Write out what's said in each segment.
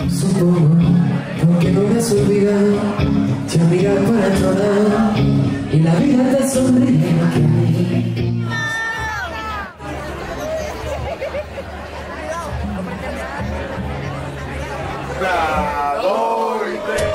Supongo, porque no me has olvidado, te miras para otro lado y la vida te sonríe más que a mí. La doy tres.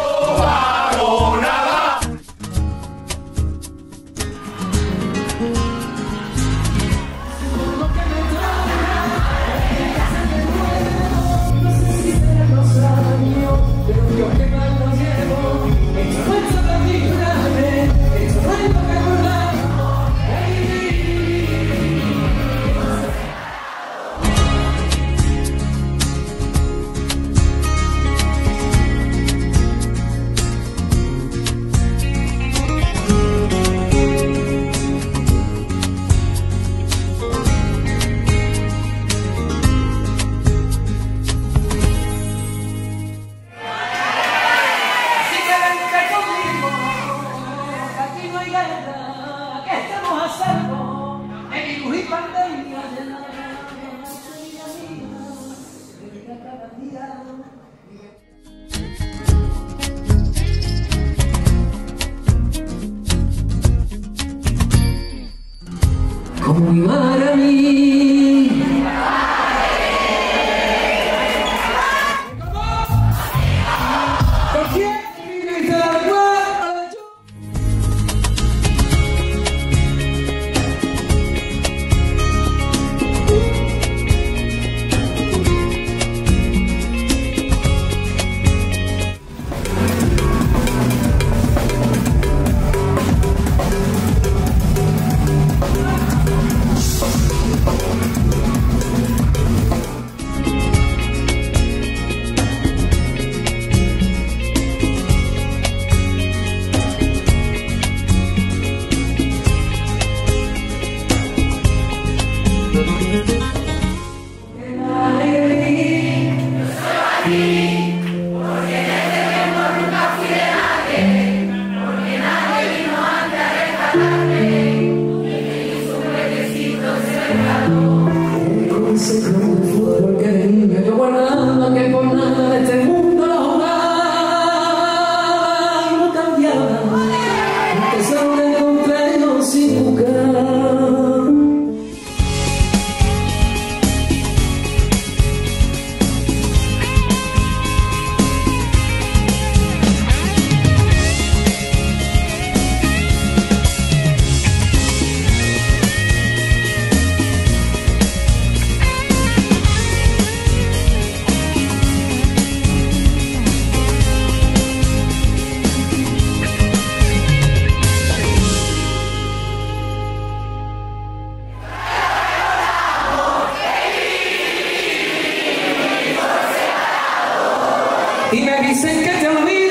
Como mi madre a mí. ¿Por quién grita la guarda? Porque de niño yo guardaba que por nada de este mundo no cambiaba, porque solo me encontré yo sin buscar. Y me dicen que te olvido.